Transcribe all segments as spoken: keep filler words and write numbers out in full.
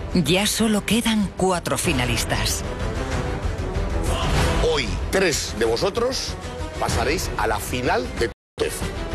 Ya solo quedan cuatro finalistas. Hoy, tres de vosotros pasaréis a la final de Top Chef.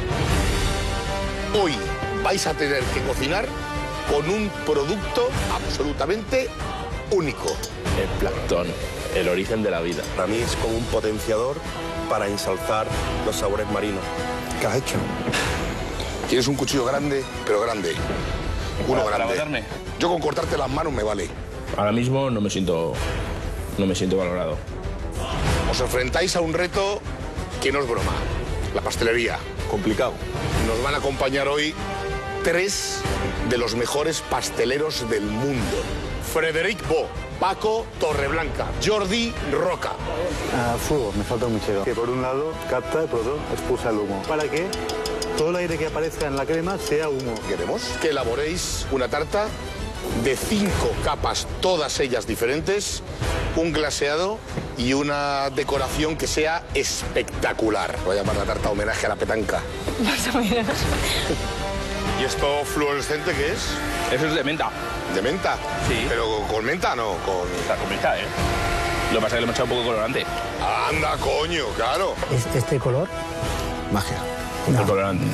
Hoy vais a tener que cocinar con un producto absolutamente único. El plancton, el origen de la vida. Para mí es como un potenciador para ensalzar los sabores marinos. ¿Qué has hecho? Tienes un cuchillo grande, pero grande. Uno ¿Para, grande. para matarme? Yo con cortarte las manos me vale. Ahora mismo no me siento, no me siento valorado. Os enfrentáis a un reto que no es broma. La pastelería. Complicado. Nos van a acompañar hoy tres de los mejores pasteleros del mundo. Frederic Bo, Paco Torreblanca, Jordi Roca. Uh, fuego, me falta mucho. Que por un lado capta y por otro expulsa el humo. Para que todo el aire que aparezca en la crema sea humo. Queremos que elaboréis una tarta de cinco capas, todas ellas diferentes, un glaseado y una decoración que sea espectacular. Voy a llamar la tarta homenaje a la petanca. Más o menos. ¿Y esto fluorescente qué es? Eso es de menta. ¿De menta? Sí. ¿Pero con menta no? Con... Está con menta, ¿eh? Lo que pasa es que le hemos echado un poco de colorante. Anda, coño, claro. Este color, magia. El No. colorante.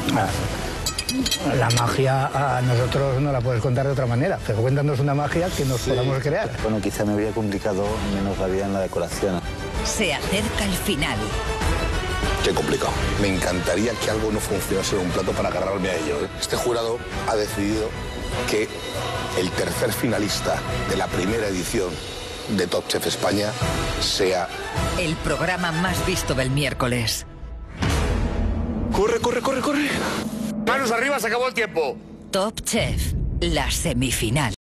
La magia a nosotros no la puedes contar de otra manera, pero cuéntanos una magia que nos podamos crear. Bueno, quizá me habría complicado menos la vida en la decoración. Se acerca el final. Qué complicado. Me encantaría que algo no funcionase en un plato para agarrarme a ello. ¿eh? Este jurado ha decidido que el tercer finalista de la primera edición de Top Chef España sea... El programa más visto del miércoles. ¡Corre, corre, corre, corre! Manos arriba, se acabó el tiempo. Top Chef, la semifinal.